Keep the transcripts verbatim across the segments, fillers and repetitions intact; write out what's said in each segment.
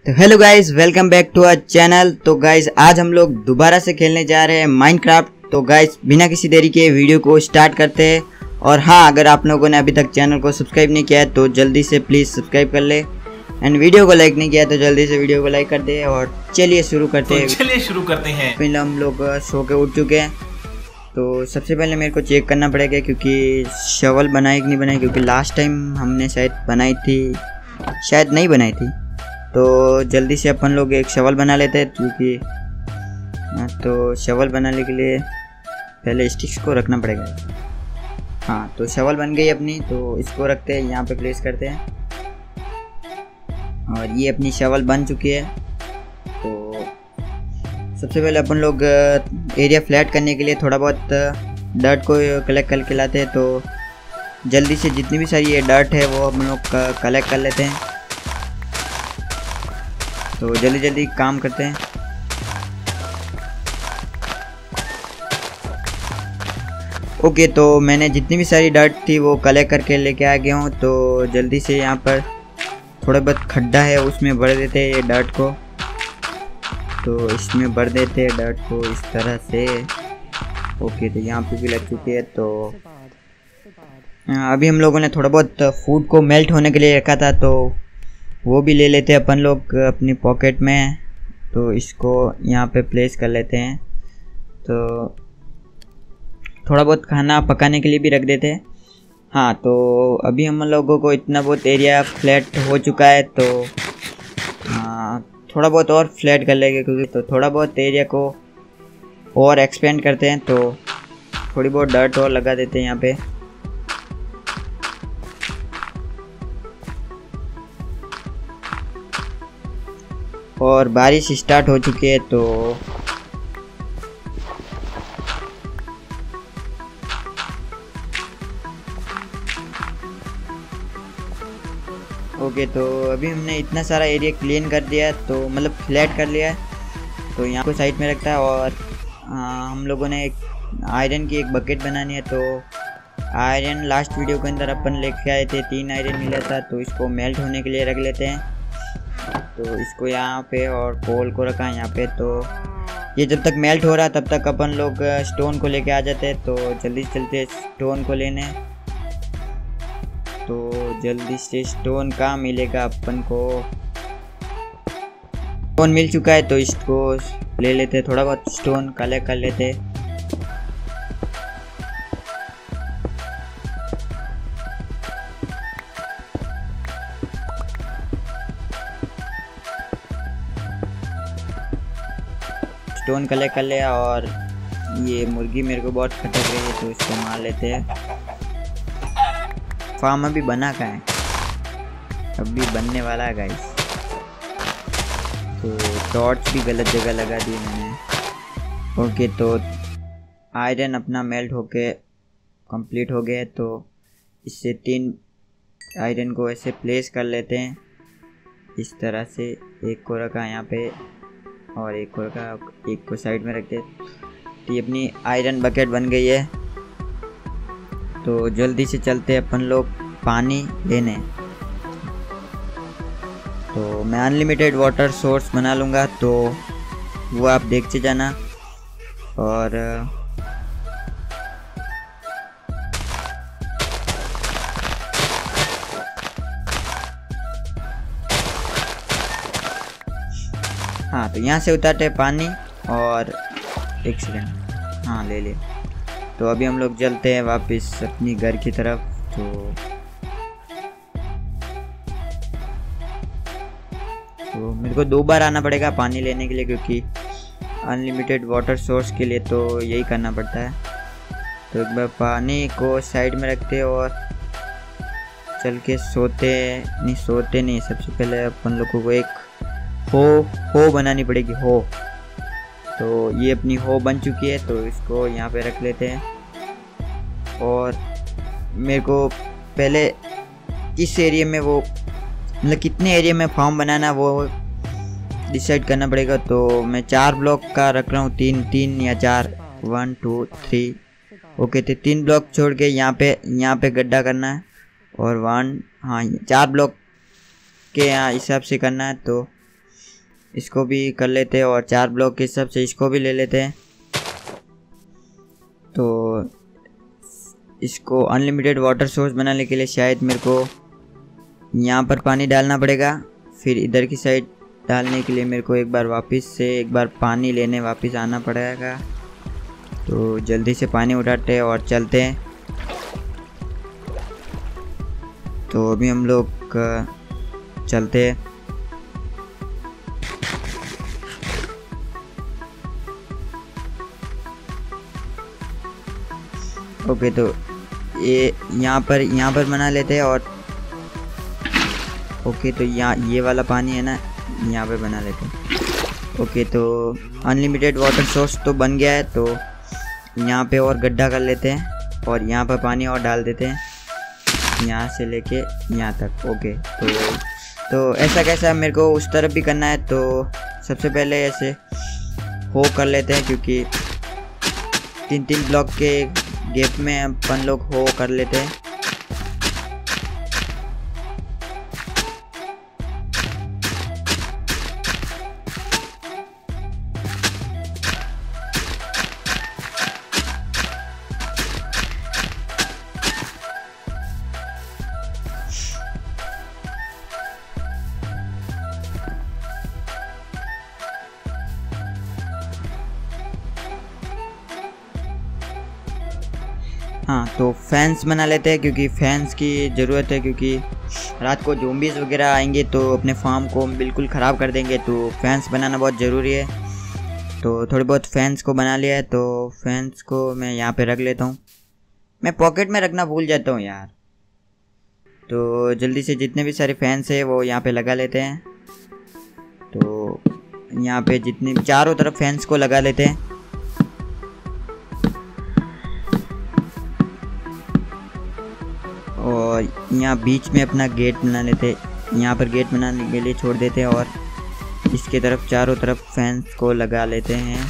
तो hello guys, welcome back to our channel. तो guys आज हम लोग दोबारा से खेलने जा रहे हैं माइनक्राफ्ट। तो गाइस बिना किसी देरी के वीडियो को स्टार्ट करते हैं। और हाँ, अगर आप लोगों ने अभी तक चैनल को सब्सक्राइब नहीं किया है तो जल्दी से प्लीज़ सब्सक्राइब कर ले, एंड वीडियो को लाइक नहीं किया तो जल्दी से वीडियो को लाइक कर दे। और चलिए शुरू करते हैं। तो चलिए शुरू करते हैं। पहले हम लोग सो के उठ चुके हैं, तो सबसे पहले मेरे को चेक करना पड़ेगा क्योंकि शवल बनाई कि नहीं बनाई, क्योंकि लास्ट टाइम हमने शायद बनाई थी, शायद नहीं बनाई थी। तो जल्दी से अपन लोग एक शवल बना लेते हैं, क्योंकि तो शवल बनाने के लिए पहले स्टिक्स को रखना पड़ेगा। हाँ, तो शवल बन गई अपनी, तो इसको रखते हैं, यहाँ पे प्लेस करते हैं। और ये अपनी शवल बन चुकी है। तो सबसे पहले अपन लोग एरिया फ्लैट करने के लिए थोड़ा बहुत डर्ट को कलेक्ट करके लाते हैं। तो जल्दी से जितनी भी सारी ये डर्ट है वो हम लोग कलेक्ट कर लेते हैं। तो जल्दी जल्दी काम करते हैं। ओके, तो मैंने जितनी भी सारी डर्ट थी वो कलेक्ट करके लेके आ गया हूँ। तो जल्दी से यहाँ पर थोड़ा बहुत खड्डा है उसमें भर देते हैं ये डर्ट को। तो इसमें भर देते हैं डर्ट को इस तरह से। ओके, तो यहाँ पे भी लग चुकी है। तो अभी हम लोगों ने थोड़ा बहुत फूड को मेल्ट होने के लिए रखा था, तो वो भी ले लेते हैं अपन लोग अपनी पॉकेट में। तो इसको यहाँ पे प्लेस कर लेते हैं। तो थोड़ा बहुत खाना पकाने के लिए भी रख देते हैं। हाँ, तो अभी हम लोगों को इतना बहुत एरिया फ्लैट हो चुका है। तो हाँ, थोड़ा बहुत और फ्लैट कर लेंगे, क्योंकि तो थोड़ा बहुत एरिया को और एक्सपेंड करते हैं। तो थोड़ी बहुत डर्ट और लगा देते हैं यहाँ पे। और बारिश स्टार्ट हो चुकी है। तो ओके, तो अभी हमने इतना सारा एरिया क्लीन कर दिया, तो मतलब फ्लैट कर लिया है। तो यहाँ को साइड में रखता है। और आ, हम लोगों ने एक आयरन की एक बकेट बनानी है। तो आयरन लास्ट वीडियो के अंदर अपन लेके आए थे, तीन आयरन मिला था। तो इसको मेल्ट होने के लिए रख लेते हैं। तो इसको यहाँ पे और कोल को रखा है यहाँ पे। तो ये जब तक मेल्ट हो रहा है तब तक अपन लोग स्टोन को लेके आ जाते हैं। तो जल्दी से चलते स्टोन को लेने। तो जल्दी से स्टोन कहाँ मिलेगा अपन को? स्टोन मिल चुका है, तो इसको ले लेते, थोड़ा बहुत स्टोन कलेक्ट कर लेते। स्टोन कलेक्ट कर लिया। और ये मुर्गी मेरे को बहुत खटक रही है, तो इसको मार लेते हैं। फार्म अभी बना का है, अभी बनने वाला है गाइस। तो टॉर्च भी गलत जगह लगा दी मैंने। ओके, तो आयरन अपना मेल्ट होके कंप्लीट हो गया है। तो इससे तीन आयरन को ऐसे प्लेस कर लेते हैं इस तरह से। एक को रखा यहाँ पे और एक को रखा, एक को साइड में रखते। तो ये अपनी आयरन बकेट बन गई है। तो जल्दी से चलते हैं अपन लोग पानी लेने। तो मैं अनलिमिटेड वाटर सोर्स बना लूँगा, तो वो आप देखते जाना। और हाँ, तो यहाँ से उतारते पानी। और एक सेकंड, हाँ ले ले। तो अभी हम लोग चलते हैं वापस अपनी घर की तरफ। तो तो मेरे को दो बार आना पड़ेगा पानी लेने के लिए, क्योंकि अनलिमिटेड वाटर सोर्स के लिए तो यही करना पड़ता है। तो एक बार पानी को साइड में रखते और चल के सोते नहीं सोते नहीं सबसे पहले अपन लोगों को एक हो हो बनानी पड़ेगी, हो। तो ये अपनी हो बन चुकी है। तो इसको यहाँ पे रख लेते हैं। और मेरे को पहले इस एरिया में वो मतलब कितने एरिया में फार्म बनाना वो डिसाइड करना पड़ेगा। तो मैं चार ब्लॉक का रख रहा हूँ, तीन तीन या चार, वन टू थ्री। ओके, तो तीन ब्लॉक छोड़ के यहाँ पे यहाँ पे गड्ढा करना है। और वन, हाँ, चार ब्लॉक के यहाँ हिसाब से करना है। तो इसको भी कर लेते हैं और चार ब्लॉक के हिसाब से इसको भी ले लेते हैं। तो इसको अनलिमिटेड वाटर सोर्स बनाने के लिए शायद मेरे को यहाँ पर पानी डालना पड़ेगा, फिर इधर की साइड डालने के लिए मेरे को एक बार वापस से एक बार पानी लेने वापस आना पड़ेगा। तो जल्दी से पानी उठाते हैं और चलते हैं। तो अभी हम लोग चलते हैं। ओके, तो ये यहाँ पर यहाँ पर बना लेते हैं और ओके, तो यहाँ ये वाला पानी है ना, यहाँ पे बना लेते हैं। ओके, तो अनलिमिटेड वाटर सोर्स तो बन गया है। तो यहाँ पे और गड्ढा कर लेते हैं और यहाँ पर पानी और डाल देते हैं, यहाँ से लेके यहाँ तक। ओके, तो तो ऐसा कैसा मेरे को उस तरफ भी करना है। तो सबसे पहले ऐसे हो कर लेते हैं, क्योंकि तीन तीन ब्लॉक के गैप में अपन लोग हो कर लेते हैं। हाँ, तो फैंस बना लेते हैं, क्योंकि फैंस की ज़रूरत है, क्योंकि रात को ज़ॉम्बीज़ वगैरह आएंगे तो अपने फार्म को बिल्कुल ख़राब कर देंगे। तो फैंस बनाना बहुत ज़रूरी है। तो थोड़े बहुत फैंस को बना लिया है। तो फैंस को मैं यहाँ पे रख लेता हूँ। मैं पॉकेट में रखना भूल जाता हूँ यार। तो जल्दी से जितने भी सारे फैंस है वो यहाँ पे लगा लेते हैं। तो यहाँ पे जितने चारों तरफ फैंस को लगा लेते हैं। और यहाँ बीच में अपना गेट बना लेते हैं। यहाँ पर गेट बनाने के लिए छोड़ देते हैं और इसके तरफ चारों तरफ फैंस को लगा लेते हैं।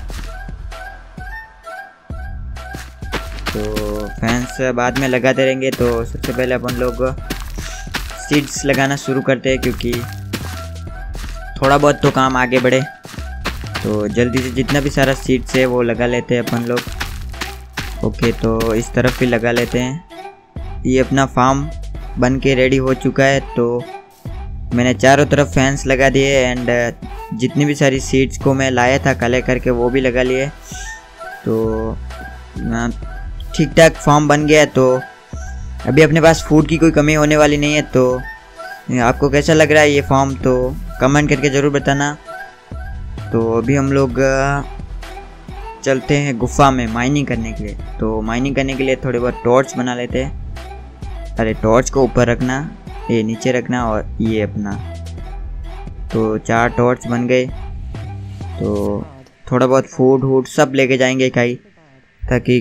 तो फैंस बाद में लगाते रहेंगे। तो सबसे पहले अपन लोग सीड्स लगाना शुरू करते हैं, क्योंकि थोड़ा बहुत तो काम आगे बढ़े। तो जल्दी से जितना भी सारा सीड्स है वो लगा लेते हैं अपन लोग। ओके, तो इस तरफ भी लगा लेते हैं। ये अपना फार्म बन के रेडी हो चुका है। तो मैंने चारों तरफ फैंस लगा दिए एंड जितनी भी सारी सीड्स को मैं लाया था कलेक्ट करके वो भी लगा लिए। तो ठीक ठाक फार्म बन गया है। तो अभी अपने पास फूड की कोई कमी होने वाली नहीं है। तो आपको कैसा लग रहा है ये फार्म, तो कमेंट करके ज़रूर बताना। तो अभी हम लोग चलते हैं गुफा में माइनिंग करने के लिए। तो माइनिंग करने के लिए थोड़े बहुत टॉर्च बना लेते हैं। अरे टॉर्च को ऊपर रखना, ये नीचे रखना और ये अपना। तो चार टॉर्च बन गए। तो थोड़ा बहुत फूड वूड सब लेके जाएंगे कहीं, ताकि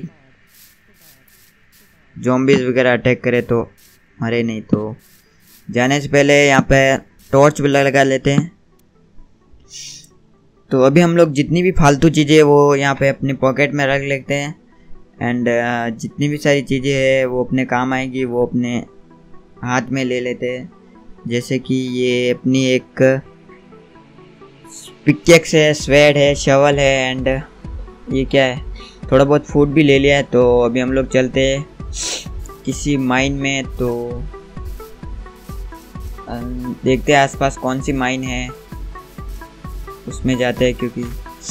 ज़ॉम्बीज़ वगैरह अटैक करे तो मरे नहीं। तो जाने से पहले यहाँ पे टॉर्च भी लगा लेते हैं। तो अभी हम लोग जितनी भी फालतू चीज़ें वो यहाँ पे अपनी पॉकेट में रख लेते हैं एंड uh, जितनी भी सारी चीज़ें हैं वो अपने काम आएगी वो अपने हाथ में ले लेते हैं। जैसे कि ये अपनी एक पिकेक्स है, स्वेड है, शवल है एंड ये क्या है, थोड़ा बहुत फूड भी ले लिया है। तो अभी हम लोग चलते हैं किसी माइन में। तो देखते हैं आसपास कौन सी माइन है, उसमें जाते हैं। क्योंकि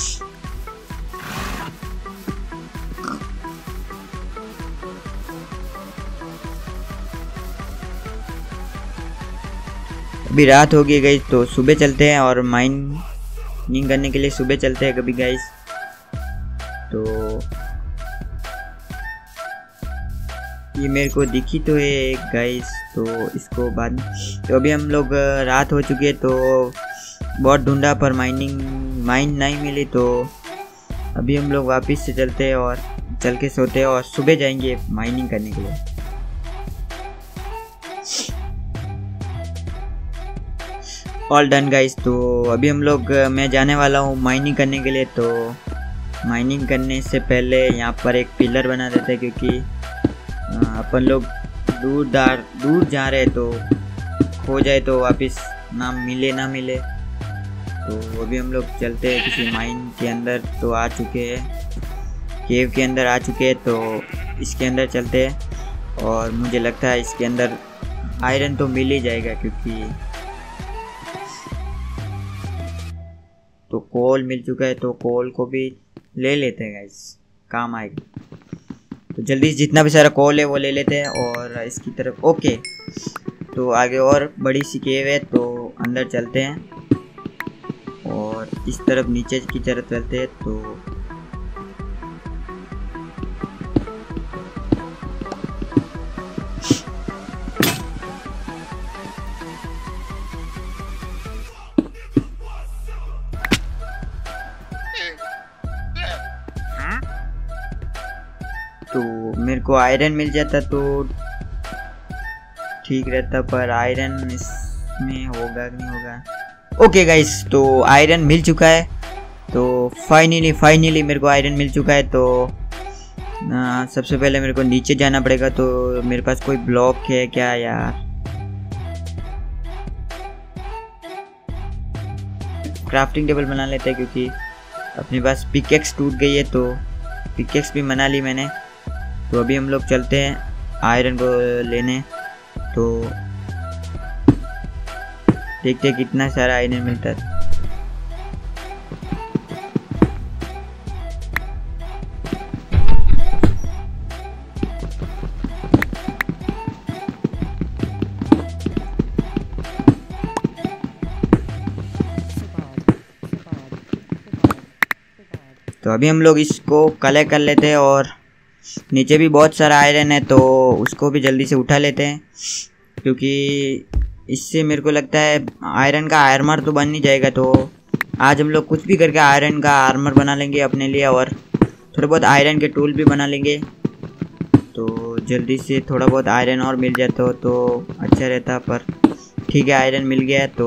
अभी रात हो गई गाइस, तो सुबह चलते हैं और माइनिंग करने के लिए सुबह चलते हैं कभी गाइस। तो ये मेरे को दिखी तो है एक गाइस, तो इसको बाद। तो अभी हम लोग रात हो चुकी है, तो बहुत ढूंढा पर माइनिंग माइन नहीं मिली। तो अभी हम लोग वापस से चलते हैं और चल के सोते हैं और सुबह जाएंगे माइनिंग करने के लिए। All done guys. तो अभी हम लोग मैं जाने वाला हूँ माइनिंग करने के लिए। तो माइनिंग करने से पहले यहाँ पर एक पिलर बना देते हैं, क्योंकि अपन लोग दूर दार दूर जा रहे हैं, तो खो जाए तो वापस ना मिले ना मिले। तो अभी हम लोग चलते हैं किसी माइन के अंदर, तो आ चुके हैं केव के अंदर आ चुके हैं, तो इसके अंदर चलते हैं और मुझे लगता है इसके अंदर आयरन तो मिल ही जाएगा, क्योंकि तो कोल मिल चुका है, तो कोल को भी ले लेते हैं गाइस, काम आएगा। तो जल्दी से जितना भी सारा कोल है वो ले लेते हैं और इसकी तरफ। ओके, तो आगे और बड़ी सी केव है, तो अंदर चलते हैं और इस तरफ नीचे की तरफ चलते हैं। तो तो मेरे को आयरन मिल जाता तो ठीक रहता, पर आयरन इसमें होगा नहीं होगा। ओके गाइस, तो आयरन मिल चुका है, तो फाइनली फाइनली मेरे को आयरन मिल चुका है। तो आ, सबसे पहले मेरे को नीचे जाना पड़ेगा। तो मेरे पास कोई ब्लॉक है क्या यार? क्राफ्टिंग टेबल बना लेते हैं, क्योंकि अपने पास पिकेक्स टूट गई है, तो पिकेक्स भी बना ली मैंने। तो अभी हम लोग चलते हैं आयरन को लेने, तो देखते हैं कितना सारा आयरन मिलता है। तो अभी हम लोग इसको कलेक्ट कर लेते हैं और नीचे भी बहुत सारा आयरन है, तो उसको भी जल्दी से उठा लेते हैं, क्योंकि इससे मेरे को लगता है आयरन का आर्मर तो बन नहीं जाएगा। तो आज हम लोग कुछ भी करके आयरन का आर्मर बना लेंगे अपने लिए और थोड़े बहुत आयरन के टूल भी बना लेंगे। तो जल्दी से थोड़ा बहुत आयरन और मिल जाता हो तो अच्छा रहता, पर ठीक है आयरन मिल गया है। तो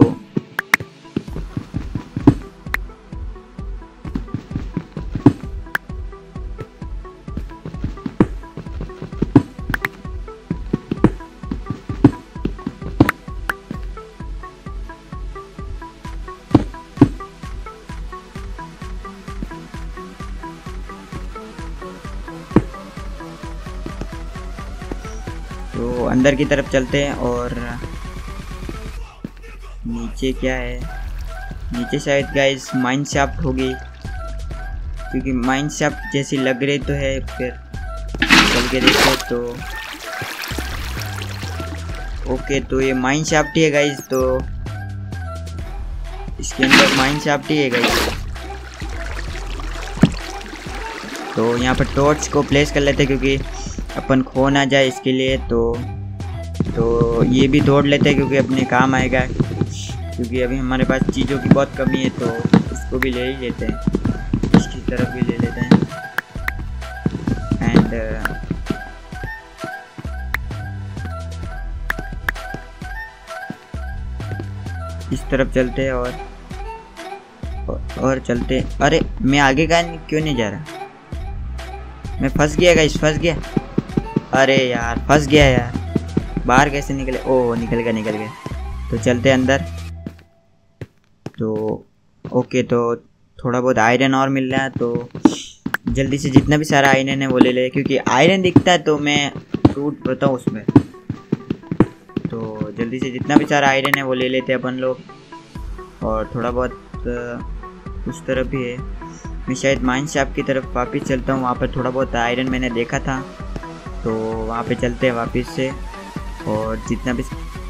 तो अंदर की तरफ चलते हैं और नीचे क्या है? नीचे शायद गाइस माइन शाफ्ट होगी, क्योंकि माइन शाफ्ट जैसी लग रही तो है। फिर चल के देखो। तो ओके, तो ये माइन शाफ्ट ही है गाइस, तो इसके अंदर माइन शाफ्ट ही है गाइस। तो यहाँ पर टॉर्च को प्लेस कर लेते हैं, क्योंकि अपन खो ना जाए इसके लिए। तो तो ये भी तोड़ लेते हैं, क्योंकि अपने काम आएगा, क्योंकि अभी हमारे पास चीज़ों की बहुत कमी है। तो इसको भी ले ही लेते हैं, इसकी तरफ भी ले लेते हैं। एंड इस तरफ चलते हैं और और चलते। अरे मैं आगे का क्यों नहीं जा रहा? मैं फंस गया गाइस, फंस गया। अरे यार फंस गया यार, बाहर कैसे निकले? ओह निकल गया निकल गया। तो चलते अंदर। तो ओके, तो थोड़ा बहुत आयरन और मिल रहा है, तो जल्दी से जितना भी सारा आयरन है वो ले ले, क्योंकि आयरन दिखता है तो मैं टूट पड़ता हूँ उसमें। तो जल्दी से जितना भी सारा आयरन है वो ले लेते हैं अपन लोग। और थोड़ा बहुत उस तरफ भी है, मैं शायद माइन शाफ्ट की तरफ वापस चलता हूँ। वहाँ पर थोड़ा बहुत आयरन मैंने देखा था, तो वहाँ पे चलते हैं वापस से। और जितना भी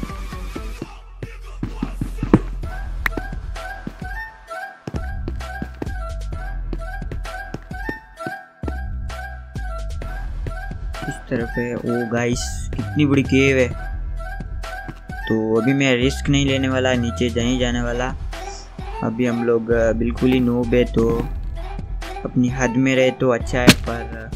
इस तरफ है। ओ गाइस कितनी बड़ी केव है। तो अभी मैं रिस्क नहीं लेने वाला, नीचे नहीं जाने वाला। अभी हम लोग बिल्कुल ही नूब है, तो अपनी हद में रहे तो अच्छा है। पर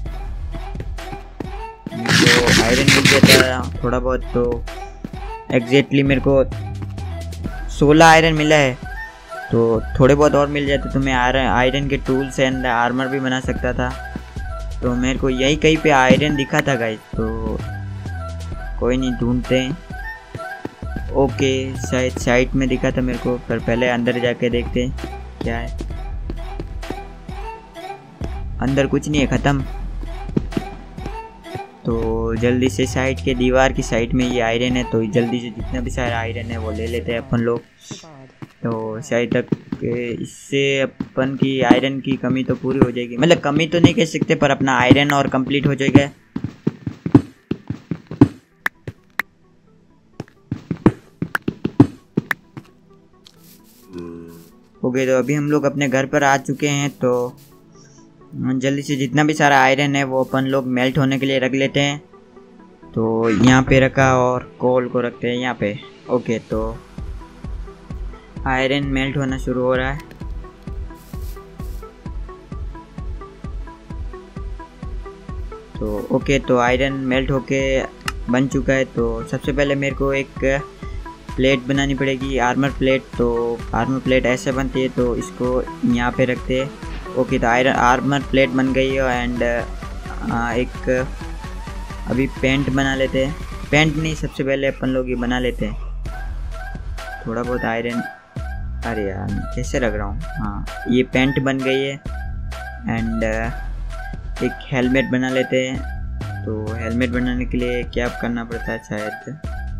तो आयरन मिल जाता है थोड़ा बहुत, तो एग्जैक्टली मेरे को सोलह आयरन मिला है। तो थोड़े बहुत और मिल जाते तो मैं आयरन के टूल्स एंड आर्मर भी बना सकता था। तो मेरे को यही कहीं पे आयरन दिखा था गाइस, तो कोई नहीं ढूंढते हैं। ओके, शायद साइट में दिखा था मेरे को, पर पहले अंदर जाके देखते हैं क्या है। अंदर कुछ नहीं है, ख़त्म। तो जल्दी से साइड के दीवार की साइड में ये आयरन है, तो जल्दी से जितना भी सारा आयरन है वो ले लेते हैं अपन लोग। तो शायद तक इससे अपन की आयरन की कमी तो पूरी हो जाएगी, मतलब कमी तो नहीं कह सकते, पर अपना आयरन और कंप्लीट हो जाएगा। ओके, तो अभी हम लोग अपने घर पर आ चुके हैं। तो जल्दी से जितना भी सारा आयरन है वो अपन लोग मेल्ट होने के लिए रख लेते हैं। तो यहाँ पे रखा और कोल को रखते हैं यहाँ पे। ओके, तो आयरन मेल्ट होना शुरू हो रहा है। तो ओके, तो आयरन मेल्ट होके बन चुका है। तो सबसे पहले मेरे को एक प्लेट बनानी पड़ेगी, आर्मर प्लेट। तो आर्मर प्लेट ऐसे बनती है, तो इसको यहाँ पे रखते हैं। ओके, तो आयरन आर्मर प्लेट बन गई है। एंड एक अभी पेंट बना लेते हैं। पेंट नहीं, सबसे पहले अपन लोग ये बना लेते हैं थोड़ा बहुत आयरन। अरे यार, कैसे रख रहा हूँ। हाँ, ये पेंट बन गई है। एंड एक हेलमेट बना लेते हैं। तो हेलमेट बनाने के लिए क्या करना पड़ता है, शायद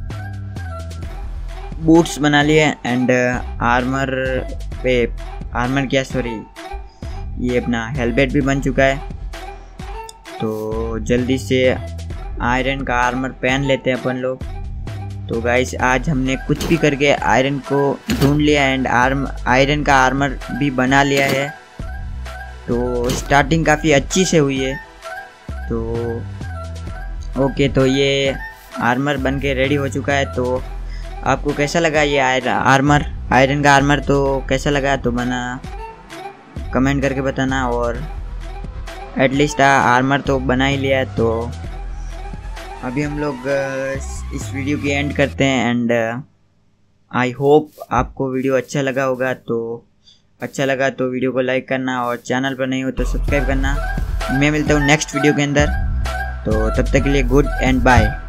बूट्स बना लिए। एंड आर्मर पे आर्मर क्या सॉरी ये अपना हेलमेट भी बन चुका है। तो जल्दी से आयरन का आर्मर पहन लेते हैं अपन लोग। तो गाइस, आज हमने कुछ भी करके आयरन को ढूंढ लिया एंड आर्म आयरन का आर्मर भी बना लिया है। तो स्टार्टिंग काफ़ी अच्छी से हुई है। तो ओके, तो ये आर्मर बन के रेडी हो चुका है। तो आपको कैसा लगा ये आर्मर, आयरन का आर्मर तो कैसा लगा, तो बना कमेंट करके बताना। और एटलीस्ट आर्मर तो बना ही लिया है। तो अभी हम लोग इस वीडियो की एंड करते हैं। एंड आई होप आपको वीडियो अच्छा लगा होगा। तो अच्छा लगा तो वीडियो को लाइक करना, और चैनल पर नहीं हो तो सब्सक्राइब करना। मैं मिलता हूँ नेक्स्ट वीडियो के अंदर। तो तब तक के लिए गुड एंड बाय।